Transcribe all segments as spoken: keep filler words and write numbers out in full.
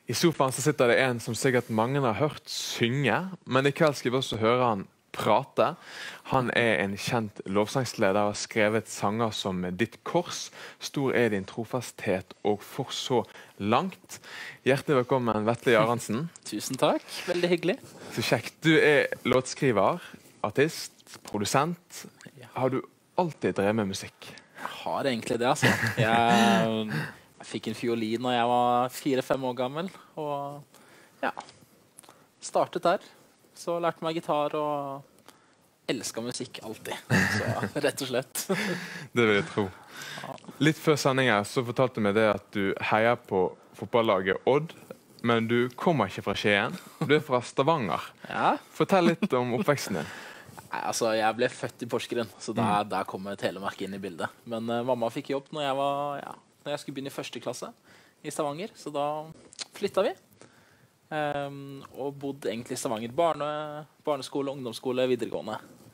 I sofaen så sitter det en som sikkert mange har hørt synge, men i kveld skal vi også høre han prate. Han er en kjent lovsangsleder og har skrevet sanger som Ditt kors, Stor er din trofasthet og For så langt. Hjertelig velkommen, Vetle Jaransen. Tusen takk, veldig hyggelig. Så kjekt. Du er låtskriver, artist, produsent. Har du alltid drevet med musikk? Jeg har egentlig det, altså. Jeg, jeg fikk en fiolin når jeg var fire-fem år gammel, og ja, startet der. Så lærte meg gitar og elsket musikk alltid, så rett og slett. Det vil jeg tro. Litt før sendingen så fortalte du meg det at du heier på fotballaget Odd, men du kommer ikke fra Skien. Du er fra Stavanger. Ja. Fortell litt om oppveksten din. Nei, altså, jeg ble født i Porsgrunn, så der, der kommer Telemark inn i bildet. Men uh, mamma fikk jobb når jeg, var, ja, når jeg skulle begynne i første klasse i Stavanger, så da flyttet vi. Um, og bodde egentlig i Stavanger barne, barneskole, ungdomsskole, videregående.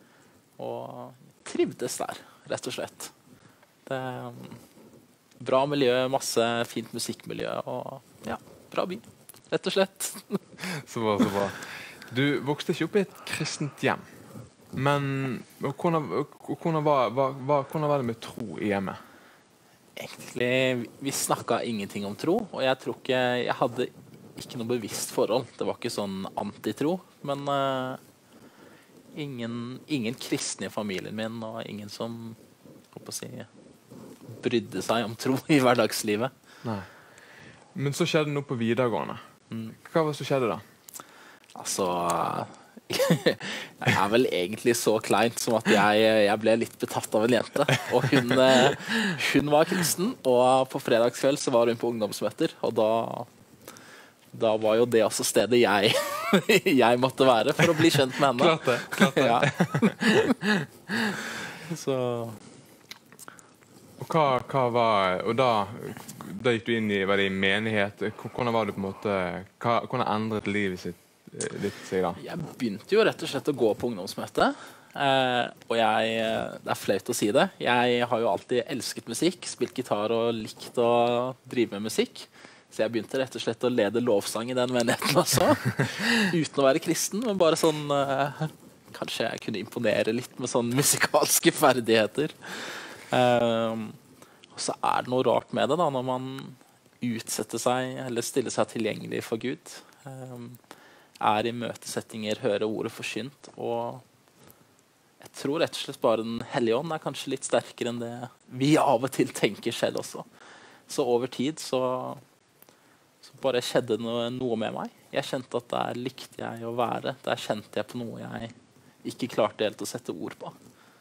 Og trivdes der, rett og slett. Det er um, bra miljø, masse fint musikkmiljø, og ja, bra by, rett og slett. Så bra, så bra. Du vokste ikke opp i et kristent hjem. Men hvordan, hvordan, var, var, hvordan var det med tro i hjemmet? Egentlig, vi snakket ingenting om tro, og jeg tror ikke, jeg hadde ikke noe bevisst forhold. Det var ikke sånn antitro, men uh, ingen, ingen kristne i familien min, og ingen som, håper å si, brydde seg om tro i hverdagslivet. Nei. Men så skjedde det noe på videregående. Mm. Hva var det som skjedde da? Altså... jeg er vel egentlig så kleint som at jeg, jeg ble litt betatt av en jente, og hun, hun var kristen, og på fredagskveld så var hun på ungdomsmøter, og da, da var jo det også stedet jeg, jeg måtte være for å bli kjent med henne. Klart det, klart det. Ja. Så... Og, hva, hva var, og da, da gikk du inn i, var det i menighet, hvordan var det på en måte, hva, hvordan endret livet sitt? Litt, jeg begynte jo rett og slett å gå på ungdomsmøte, eh, og jeg, det er flaut å si det, jeg har jo alltid elsket musikk, spilt gitar og likt å drive med musikk, så jeg begynte rett og slett å lede lovsang i den menigheten også, uten å være kristen, men bare sånn, eh, kanskje jeg kunne imponere litt med sånn musikalske ferdigheter. Eh, og så er det noe rart med det da, når man utsetter seg, eller stiller seg tilgjengelig for Gud. Eh, er i møtesettinger, hører ordet forsynt, og jeg tror rett og slett bare den hellige ånd er kanskje litt sterkere enn det vi av og til tenker selv også. Så over tid så, så bare skjedde noe, noe med meg. Jeg kjente at der likte jeg å være, der kjente jeg på noe jeg ikke klarte helt å sette ord på.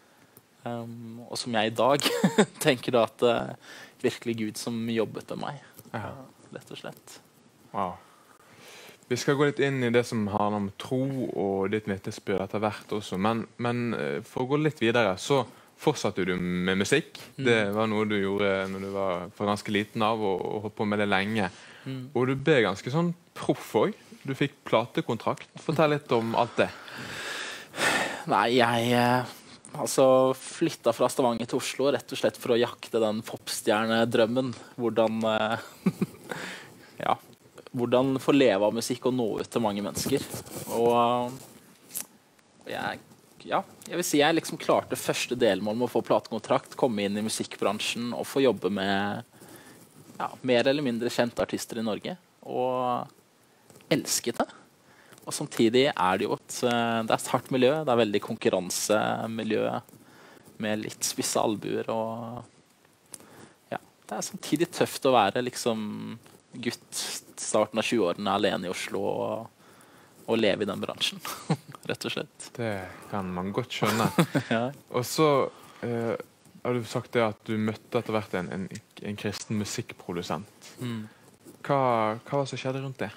Um, og som jeg i dag tenker da at det uh, virkelig Gud som jobbet med meg, ja. uh, rett og slett. Wow. Vi skal gå litt inn i det som handler om tro og ditt vitnesbyrd etter hvert også, men, men for å gå litt videre, så fortsatte du med musikk. Mm. Det var noe du gjorde når du var for ganske liten av og, og holdt på med det lenge. Mm. Og du ble ganske sånn proff også. Du fikk platekontrakt. Fortell litt om alt det. Nei, jeg altså, flyttet fra Stavanger til Oslo rett og slett for å jakte den popstjernedrømmen. Hvordan... ja... hvordan få leve av musikk og nå ut til mange mennesker. Og jeg, ja, jeg vil si jeg liksom klarte første delmål med å få platekontrakt, komme inn i musikkbransjen og få jobbe med ja, mer eller mindre kjente artister i Norge. Og elsket det. Og samtidig er det jo et, det er et hardt miljø, det er veldig konkurransemiljø med litt spisse albuer, og ja, det er samtidig tøft å være liksom gutt starten av tjue-årene alene i Oslo og, og leve i den bransjen, rett og slett. Det kan man godt skjønne. Ja. Og så uh, har du sagt det at du møtte etter hvert en, en, en kristen musikkprodusent. Mm. Hva, hva var det som skjedde rundt det?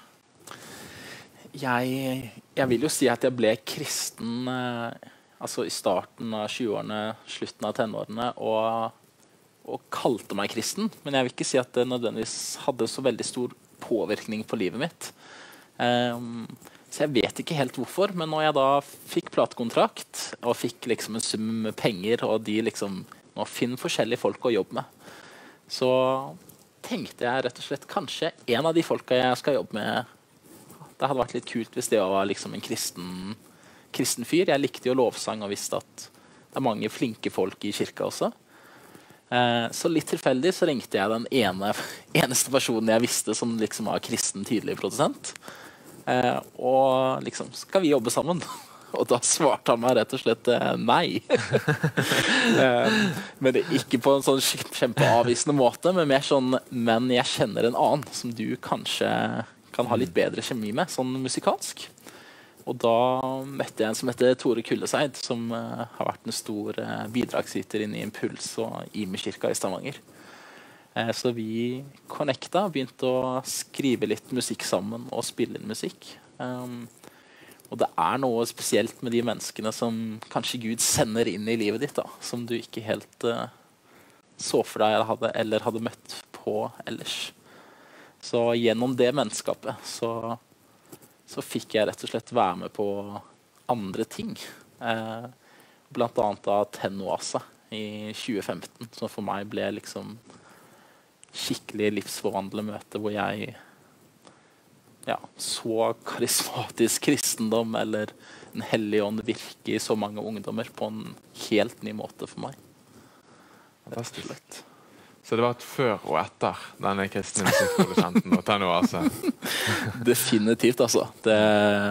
Jeg, jeg vil jo si at jeg ble kristen uh, altså i starten av tjue-årene, slutten av tenårene, og og kalte meg kristen, men jeg vil ikke si at det nødvendigvis hadde så veldig stor påvirkning på livet mitt. Um, så jeg vet ikke helt hvorfor, men når jeg da fikk platekontrakt, og fikk liksom en sum med penger, og de liksom, nå finner forskjellige folk å jobbe med, så tenkte jeg rett og slett kanskje en av de folka jeg skal jobbe med. Det hadde vært litt kult hvis det var liksom en kristen, kristen fyr. Jeg likte jo lovsang og visste at det er mange flinke folk i kirka også. Eh, så litt tilfeldig så ringte jeg den ene, eneste personen jeg visste som liksom var kristen, tydelig produsent. Eh, og liksom, skal vi jobbe sammen? Og da svarte han meg rett og slett eh, nei. eh, men det, ikke på en sånn kjempeavvisende måte, men mer sånn, men jeg kjenner en annen som du kanskje kan ha litt bedre kjemi med, sånn musikalsk. Og da møtte jeg en som heter Tore Kulleseid, som eh, har vært en stor eh, bidragsyter inne i Impuls og Ime-kirka i Stavanger. Eh, så vi connecta, begynte å skrive litt musikk sammen og spille inn musikk. Um, Og det er noe spesielt med de menneskene som kanskje Gud sender inn i livet ditt, da, som du ikke helt uh, så for deg eller hadde, eller hadde møtt på ellers. Så gjennom det menneskapet så, så fikk jeg rett og slett være med på andre ting. Eh, blant annet av Tennoasa i tjue femten, som for meg ble liksom skikkelig livsforvandlende møte, hvor jeg Ja, så karismatisk kristendom eller en hellig ånd virke i så mange ungdommer på en helt ny måte for meg. Rett og slett. Så det var et før og etter denne kristne musikkprodusenten og Tennoasa? Definitivt, altså. Det,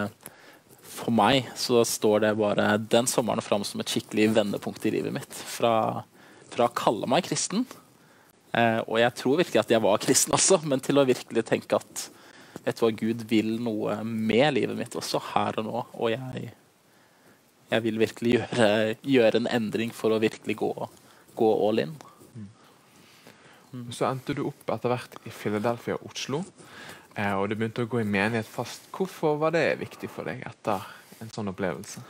for meg så står det bare den sommeren fram som et skikkelig vendepunkt i livet mitt. Fra, fra å kalle meg kristen, eh, og jeg tror virkelig at jeg var kristen også, men til å virkelig tenke at vet du hva, Gud vil noe med livet mitt også, her og nå. Og jeg, jeg vil virkelig gjøre, gjøre en endring for å virkelig gå, gå all in. Mm. Så endte du opp etter hvert i Philadelphia og Oslo, eh, og du begynte å gå i menighet fast. Hvorfor var det viktig for deg etter en sånn opplevelse?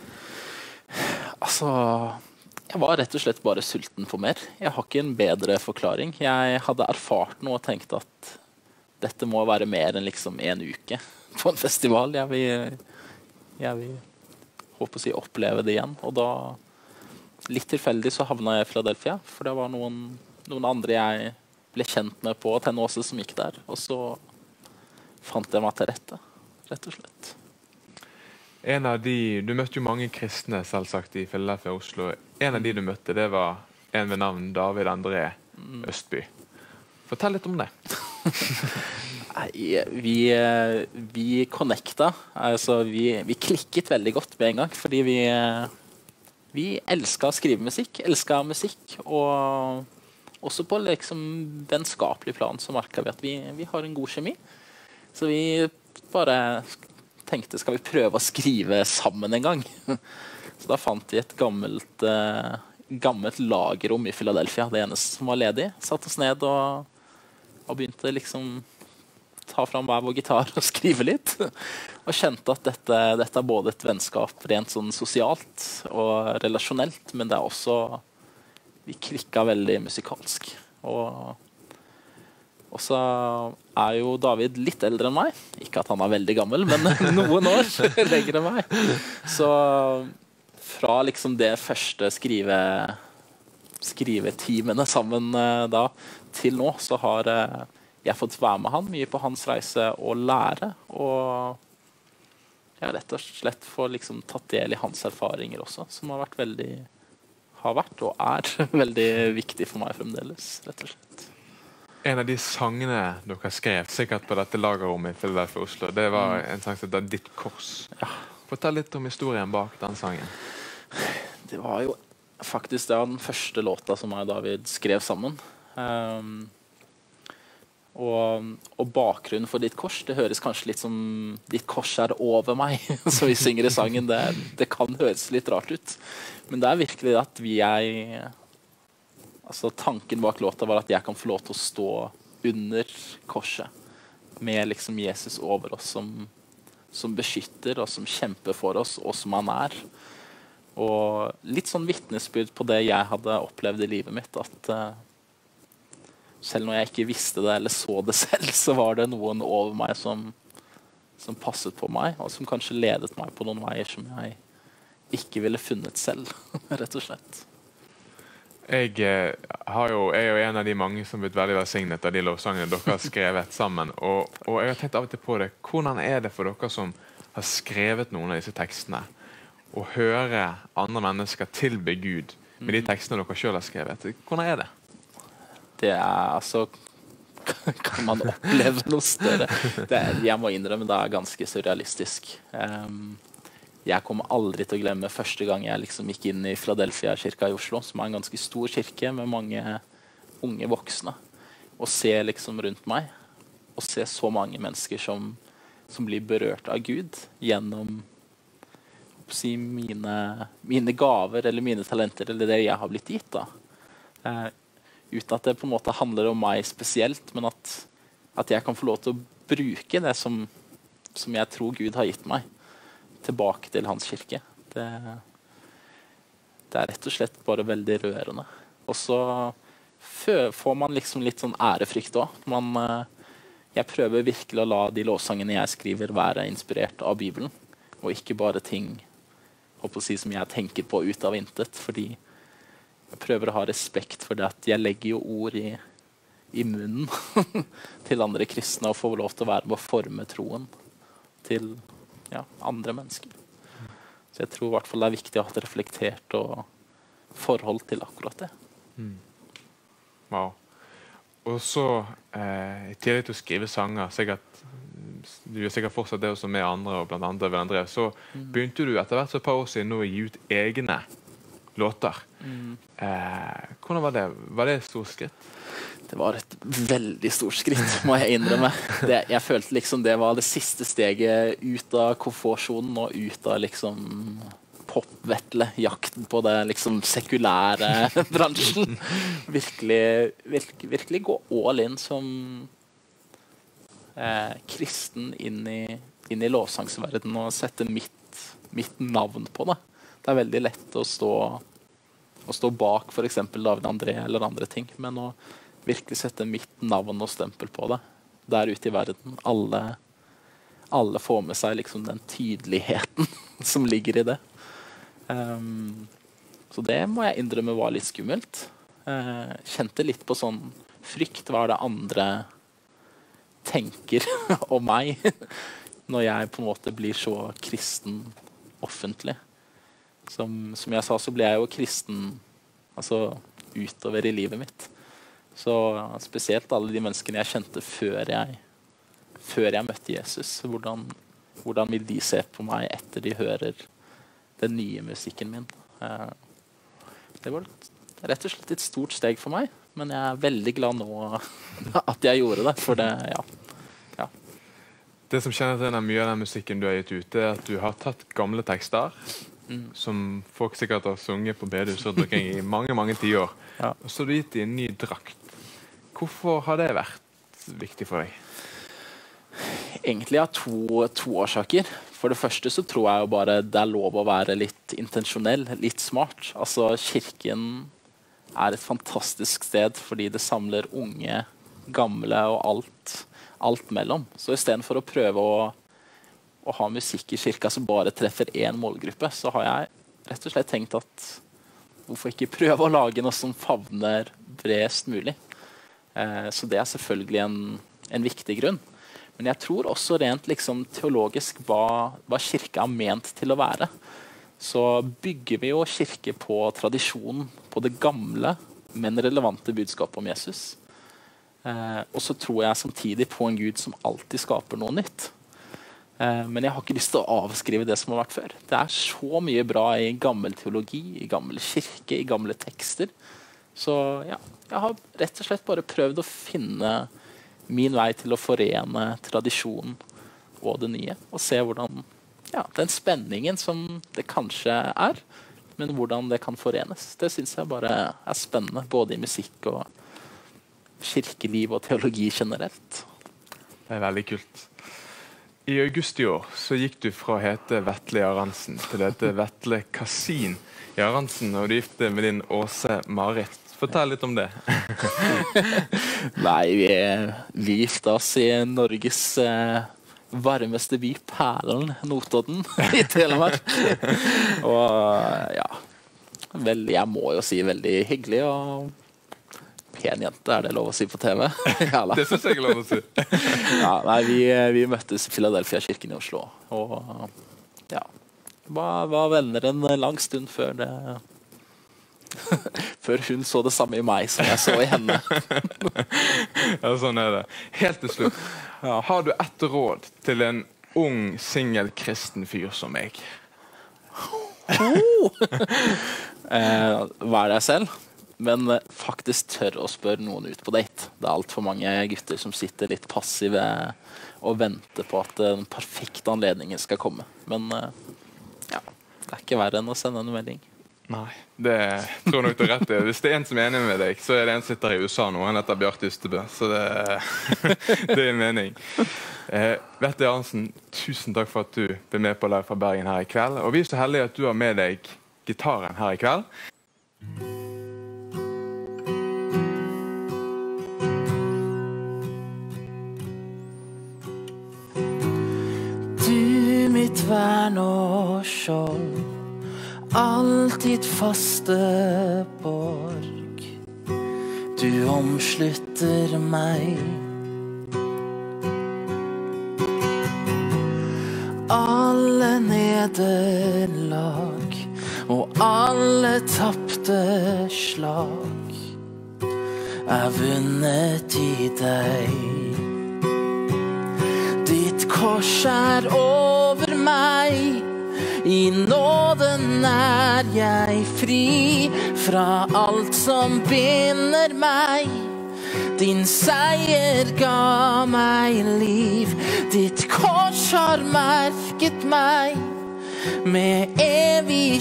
Altså, jeg var rett og slett bare sulten for mer. Jeg har ikke en bedre forklaring. Jeg hadde erfart noe og tenkt at dette må være mer enn liksom en uke på en festival. Jeg vil, jeg vil håpe å si oppleve det igjen. Og da, litt tilfeldig, så havna jeg i Philadelphia. For det var noen, noen andre jeg ble kjent med på Tennoasa som gikk der. Og så fant jeg meg til rette, rett og slett. En av de, du møtte jo mange kristne selvsagt i Philadelphia og Oslo. En av de du møtte, det var en ved navn David André Østby. Fortell litt om det. Nei, vi, vi connecta, altså vi, vi klikket veldig godt med en gang, fordi vi, vi elsket å skrive musikk, elsket musikk, og også på liksom vennskapelig plan så merket vi at vi, vi har en god kjemi. Så vi bare tenkte, skal vi prøve å skrive sammen en gang? Så da fant vi et gammelt, gammelt lagerrom i Philadelphia, det eneste som var ledig. Satt oss ned og og begynte liksom ta fram hver vår gitar og skrive litt. Og kjente at dette, dette er både et vennskap rent sånn sosialt og relasjonelt, men det er også, vi klikket veldig musikalsk. Og, og så er jo David litt eldre enn meg. Ikke at han er veldig gammel, men noen år lenger enn meg. Så fra liksom det første skrive, skrivetimene sammen da, til nå, så har eh, jeg fått være med han mye på hans reise og lære, og jeg har rett og slett få liksom tatt del i hans erfaringer også, som har vært veldig, har vært og er veldig viktig for meg fremdeles, rett og slett. En av de sangene dere skrev, sikkert på dette lagerrommet i Philadelphia Oslo, det var mm. en sang som heter Ditt Kors. Ja. Fortell litt om historien bak den sangen. Det var jo faktisk det var den første låta som jeg og David skrev sammen. Um, og, og bakgrunnen for Ditt Kors, det høres kanskje litt som Ditt kors er over meg, så vi synger i sangen. Det, det kan høres litt rart ut, men det er virkelig at vi er, altså tanken bak låta var at jeg kan få lov til å stå under korset med liksom Jesus over oss som, som beskytter og som kjemper for oss, og som han er. Og litt sånn vitnesbyrd på det jeg hadde opplevd i livet mitt, at uh, selv når jeg ikke visste det eller så det selv, så var det noen over meg som, som passet på meg, og som kanskje ledet meg på noen veier som jeg ikke ville funnet selv, rett og slett. Jeg, eh, har jo, jeg er jo en av de mange som har blitt veldig velsignet av de lovsangene dere har skrevet sammen. Og, og jeg har tenkt av og til på det. Hvordan er det for dere som har skrevet noen av disse tekstene, å høre andre mennesker tilbe Gud med de tekstene dere selv har skrevet? Hvordan er det? Det er altså kan man oppleve noe større? Det er, jeg må innrømme det er ganske surrealistisk. Um, jeg kommer aldri til å glemme første gang jeg liksom gikk inn i Philadelphia-kirka i Oslo, som er en ganske stor kirke med mange unge voksne, og se liksom rundt meg og se så mange mennesker som, som blir berørt av Gud gjennom si, mine, mine gaver eller mine talenter eller det jeg har blitt gitt da. Uh, uten at det på en måte handler om meg spesielt, men at, at jeg kan få lov til å bruke det som, som jeg tror Gud har gitt meg, tilbake til hans kirke. Det, det er rett og slett bare veldig rørende. Og så får man liksom litt sånn ærefrykt også. Man, jeg prøver virkelig å la de lovsangene jeg skriver være inspirert av Bibelen, og ikke bare ting håper å si, som jeg tenker på ut av intet, fordi jeg prøver å ha respekt for det at jeg legger jo ord i, i munnen til andre kristne og får lov til å være med å forme troen til ja, andre mennesker. Så jeg tror i hvert fall det er viktig å ha et reflektert og forhold til akkurat det. Mm. Wow. Og så, eh, i tillegg til å skrive sanger, sikkert, du gjør sikkert fortsatt det også med andre, og blant annet David André, så mm. begynte du etter hvert så et par år siden nå å gi ut egne låter. Mm. Eh, hvordan var det? Var det et stort skritt? Det var et veldig stort skritt, må jeg innrømme. Det, jeg følte liksom det var det siste steget ut av komfortsonen og ut av liksom popvettle, jakten på det liksom sekulære bransjen. Virkelig, virkelig, virkelig gå all in som eh, kristen inn i, inn i lovsangsverdenen og sette mitt, mitt navn på det. Det er veldig lett å stå, å stå bak for eksempel David André eller andre ting, men å virkelig sette mitt navn og stempel på det der ute i verden. Alle, alle får med seg liksom den tydeligheten som ligger i det. Um, så det må jeg innrømme var litt skummelt. Uh, kjente litt på sånn frykt. Hva er det andre tenker om meg når jeg på en måte blir så kristen offentlig? Som, som jeg sa, så ble jeg jo kristen altså utover i livet mitt. Så spesielt alle de menneskene jeg kjente før jeg, før jeg møtte Jesus. Hvordan, hvordan vil de se på meg etter de hører den nye musikken min? Det var rett og slett et stort steg for meg, men jeg er veldig glad nå at jeg gjorde det, for det, ja. ja. Det som kjennetegner mye av den musikken du har gitt ut, er at du har tatt gamle tekster, Mm. som folk sikkert har sunget på bedehus rundt omkring i mange, mange tiår. Ja. Og så har du gitt i en ny drakt. Hvorfor har det vært viktig for deg? Egentlig av to, to årsaker. For det første så tror jeg jo bare det er lov å være litt intensjonell, litt smart. Altså, kirken er et fantastisk sted fordi det samler unge, gamle og alt, alt mellom. Så i stedet for å prøve å å ha musikk i kirka som bare treffer én målgruppe, så har jeg rett og slett tenkt at hvorfor ikke prøve å lage noe som favner bredest mulig. Eh, så det er selvfølgelig en, en viktig grunn. Men jeg tror også rent liksom, teologisk hva, hva kirka er ment til å være. Så bygger vi jo kirke på tradisjonen, på det gamle, men relevante budskapet om Jesus. Eh, og så tror jeg samtidig på en Gud som alltid skaper noe nytt. Men jeg har ikke lyst til å avskrive det som har vært før. Det er så mye bra i gammel teologi, i gammel kirke, i gamle tekster. Så ja, jeg har rett og slett bare prøvd å finne min vei til å forene tradisjonen og det nye. Og se hvordan ja, den spenningen som det kanskje er, men hvordan det kan forenes. Det synes jeg bare er spennende, både i musikk og kirkeliv og teologi generelt. Det er veldig kult. I august i år så gikk du fra å hete Vetle Jaransen til å hete Vetle Kasin Jaransen, og du gifte med din Åse Marit. Fortell litt om det. Nei, vi, vi gifte oss i Norges eh, varmeste by, Perlen, Notodden, i Telemark. Og ja, vel, jeg må jo si veldig hyggelig og pen jente, er det lov å si på T V? Ja, det synes jeg er lov å si. Ja, nei, vi, vi møttes i Philadelphia-kirken i Oslo, og ja, var, var venner en lang stund før det før hun så det samme i meg som jeg så i henne. Ja, sånn er det. Helt til slutt, ja, har du ett råd til en ung, singel, kristen fyr som meg? Oh! eh, Vær deg selv, men faktisk tør å spørre noen ut på date. Det er alt for mange gutter som sitter litt passive og venter på at den perfekte anledningen skal komme. Men ja, det er ikke verre enn å sende en melding. Nei, det tror jeg nok du er rett i. Hvis det er en som er enig med deg, så er det en som sitter i U S A nå. Han heter Bjarte Ystebø, så det, det er mening. Eh, Vette Jansen, tusen takk for at du ble med på Live fra Bergen her i kveld. Og vi er så heldige at du har med deg gitaren her i kveld. Du mitt vern og skjold, alltid faste borg, du omslutter meg. Alle nederlag og alle tappte slag er vunnet i deg. Ditt kors er over meg, i nåden er jeg fri fra alt som binder meg. Din seier ga meg liv, ditt kors har merket meg med evig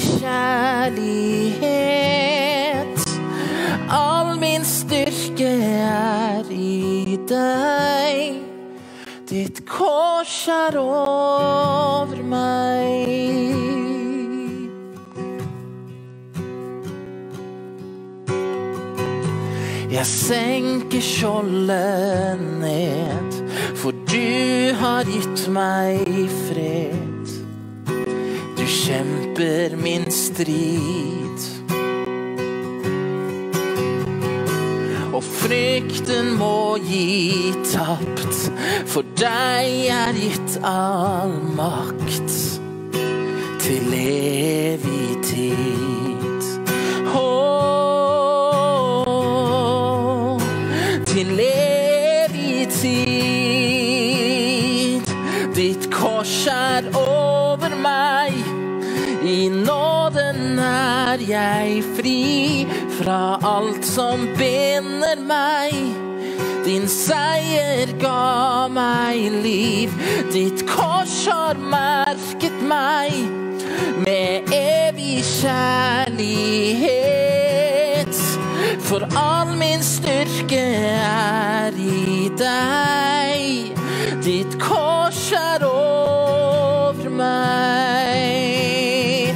kjærlighet. All min styrke er i deg, ditt kors er over meg. Jeg senker skjoldet ned, for du har gitt meg fred. Du kjemper min strid, og frykten må gi tapt, for deg er gitt all makt til evig tid. Åh, til evig tid. Ditt kors er over meg, i nåden er jeg fri fra alt som binder meg. Din seier ga meg liv, ditt kors har merket meg med evig kjærlighet. For all min styrke er i deg, ditt kors er over meg.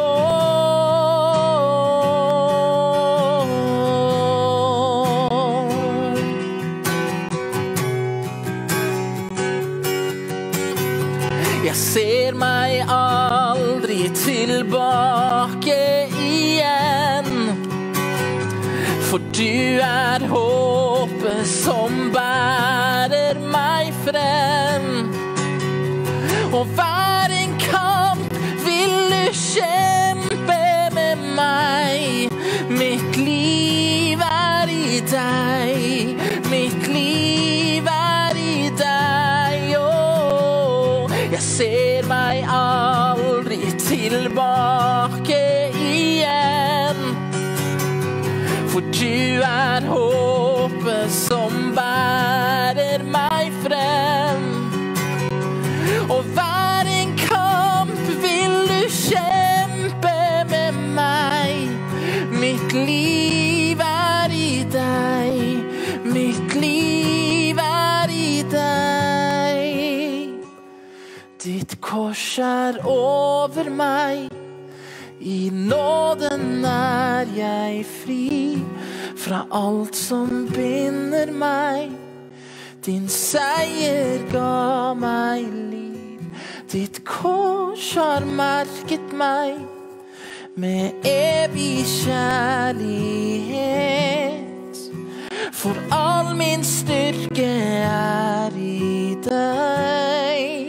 Jeg ser meg aldri tilbake igjen, for du er håpet som bærer meg frem. Og hver en kamp vil du kjempe med meg. Mitt liv er i deg, mitt liv er i deg. Oh, jeg ser meg aldri tilbake igjen, for du er håpet som bærer meg frem. Og hver en kamp vil du kjempe med meg. Mitt liv er i deg, mitt liv er i deg. Ditt kors er over meg, i nåden er jeg fri fra alt som binder meg. Din seier ga meg liv, ditt kors har merket meg med evig kjærlighet. For all min styrke er i deg.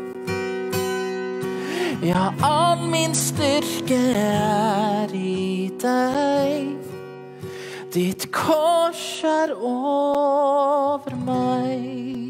Ja, all min styrke er i deg. Ditt kors er over meg.